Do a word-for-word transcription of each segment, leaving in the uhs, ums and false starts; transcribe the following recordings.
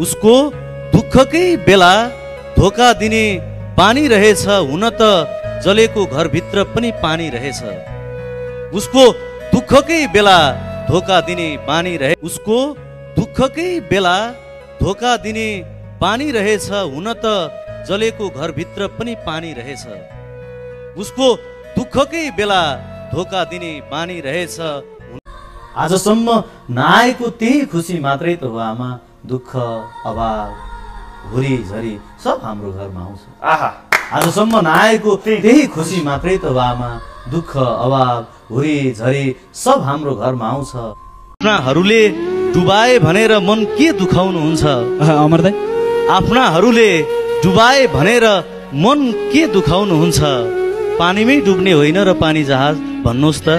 उसको दुःखकै बेला धोका दिने पानी रहेछ, हुन त जलेको घरभित्र पनि पानी रहेछ। उसको दुःखकै बेला धोका दिने बानी रहे उसको दुःखकै बेला धोका दिने बानी रहेछ, हुन त जलेको घरभित्र पनि पानी रहेछ। उसको दुःखकै बेला धोका दिने बानी रहेछ। आजसम्म नआएको त्यही खुसी मात्रै त हो आमा, दुःख अभाव हुरी झरी सब हाम्रो घरमा आउँछ। आहा, आजसम्म नआएको त्यही खुसी मात्रै त हो आमा, दुःख अभाव हुरी झरी सब हाम्रो घरमा आउँछ। आफ्नाहरूले डुबाए भनेर मन के दुखाउनुहुन्छ अमर दाइ? आफ्नाहरूले डुबाए भनेर मन के दुखाउनुहुन्छ? पानीमै डुब्ने होइन र पानी जहाज भन्नुहोस् त।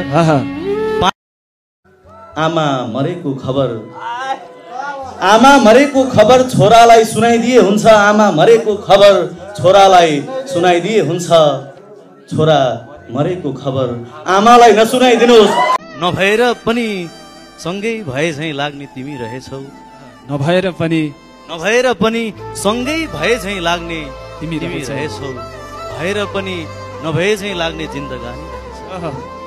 आमा मरेको खबर आमा मरेको खबर छोरालाई सुनाइदिए हुन्छ। आमा मरेको खबर छोरालाई सुनाइदिए हुन्छ। छोरा मरेको खबर आमालाई नसुनाइदिनुहोस्। नभएर पनि सँगै भए झैँ लाग्ने तिमी रहेछौ। नभएर पनि नभएर पनि सँगै भए झैँ लाग्ने तिमी रहेछौ। भएर पनि नभए झैँ लाग्ने जिन्दगानी रहेछ।